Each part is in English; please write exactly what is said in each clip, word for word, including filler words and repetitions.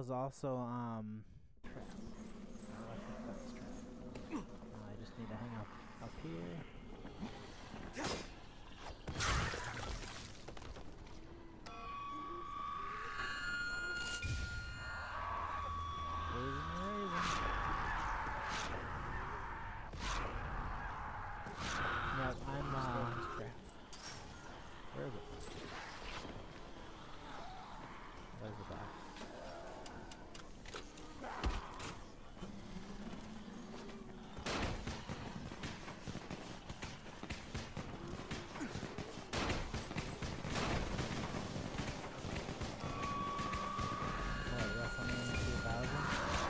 was also um. Trap. Oh, I think that's trap. Uh, I just need to hang up up here. Raising, raising. Yep, I'm uh. Where is it? Where's the box? What, WrestleMania two thousand?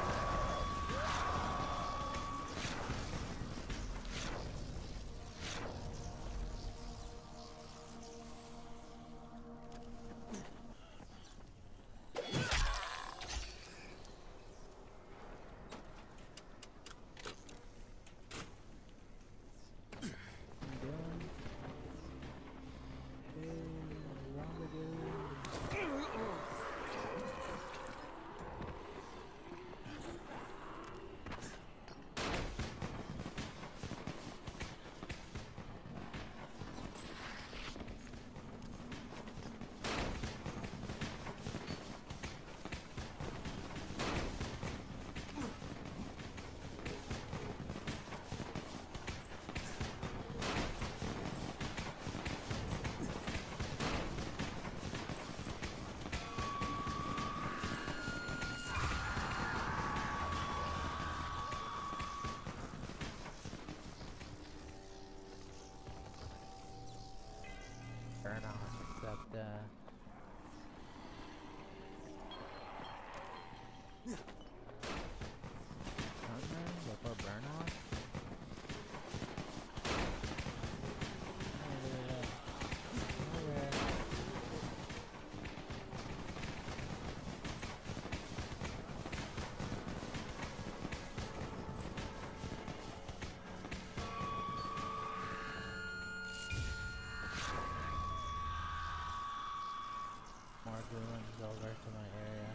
Burn on, except uh Huntman before burn off? More goons over to my area.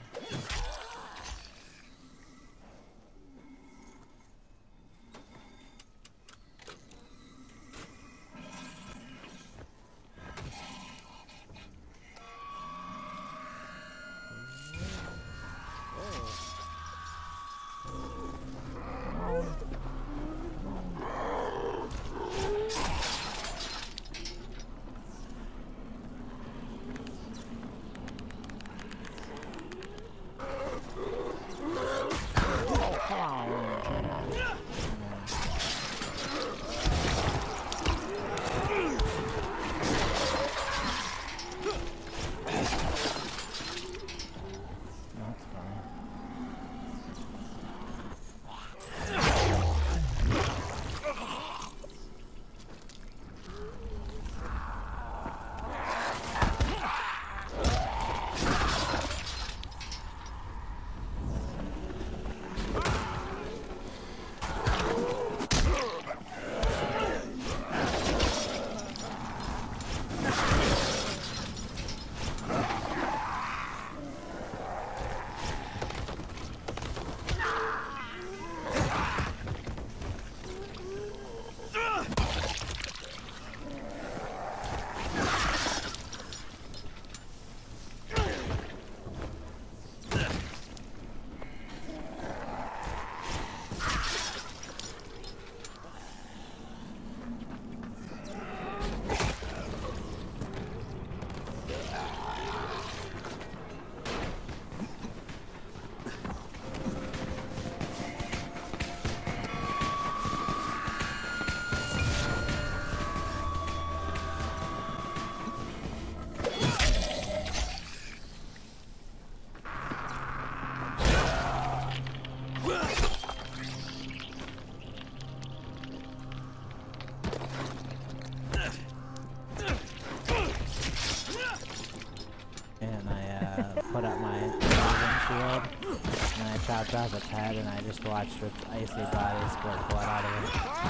Put up my shield, and I chopped off its head, and I just watched its icy body squirt blood out of it.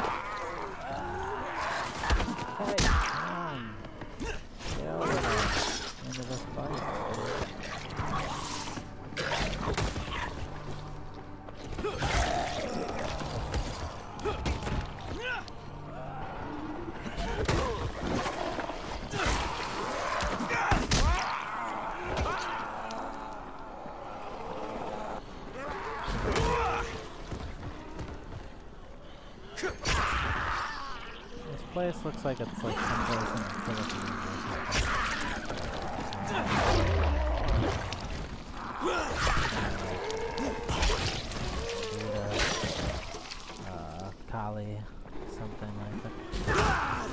Hey, come on! Get over there! Into this fight. place looks like it's like someplace in the Philippines or something. Uh, uh, Kali, something like that.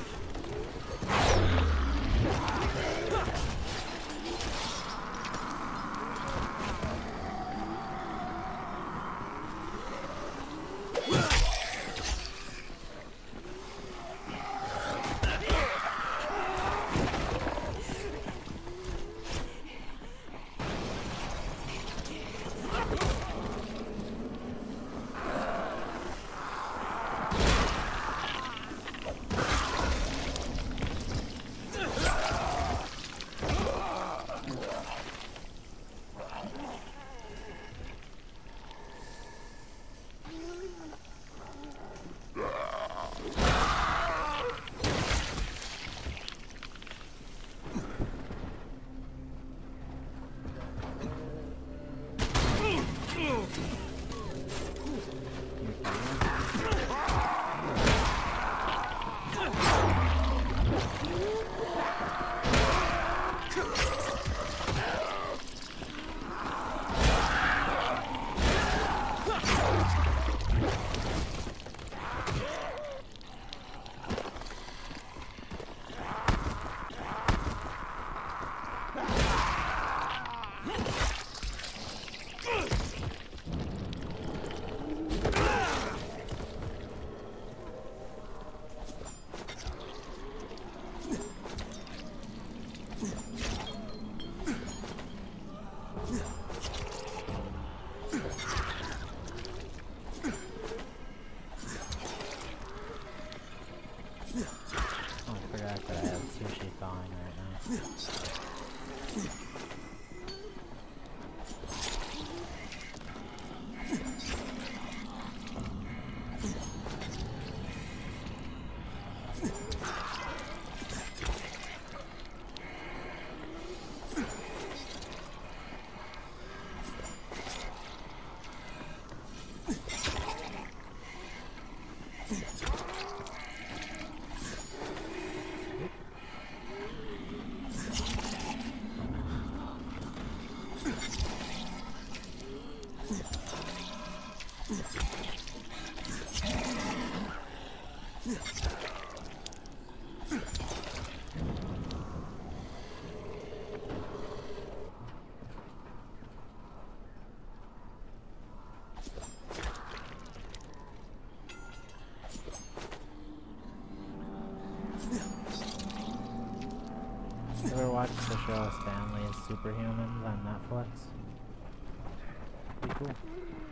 Ever watched the show Stanley's Superhumans on Netflix? Pretty cool.